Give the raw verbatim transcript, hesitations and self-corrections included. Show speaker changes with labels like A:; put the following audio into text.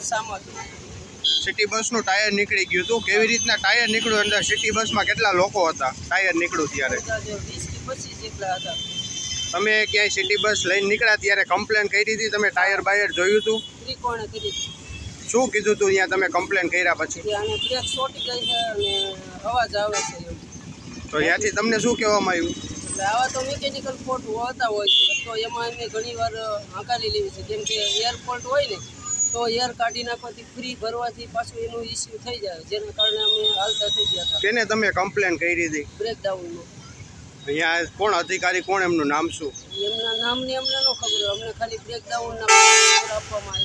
A: સામાથી
B: city બસનું tyre નીકળી ગયું હતું. કેવી રીતના ટાયર નીકળ્યું? અંદર સિટી બસમાં કેટલા લોકો હતા ટાયર નીકળ્યું ત્યારે?
A: વીસ થી પચીસ જેટલા હતા.
B: તમે ક્યાંય સિટી બસ લઈને નીકળ્યા ત્યારે કમ્પ્લેન કરી હતી? તમે ટાયર બાયર જોયું હતું?
A: ત્રિકોણે કરી
B: શું કીધું હતું અહીંયા તમે કમ્પ્લેન કર્યા પછી?
A: આને બ્રેક છોટી ગઈ છે અને અવાજ આવે છે એવું.
B: તો ત્યાંથી તમને શું કહેવામાં આવ્યું?
A: એટલે આવા તો મિકેનિકલ ફોલ્ટ હોતા હોય છે તો એમાં અમે ઘણી વાર હંકારી લેવી છે. જેમ કે એર ફોલ્ટ હોય ને તો એર કાઢી નાખવાથી ફ્રી ભરવાથી પાછું એનું ઇસ્યુ થઈ જાય, જેના કારણે અમે હાલતા થઈ ગયા હતા.
B: કેને તમે કમ્પ્લેન કરી હતી?
A: બ્રેકડાઉનનું.
B: અહીંયા કોણ અધિકારી, કોણ એમનું નામ શું?
A: એમના નામની અમને ન ખબર, અમને ખાલી બ્રેકડાઉનના આપવામાં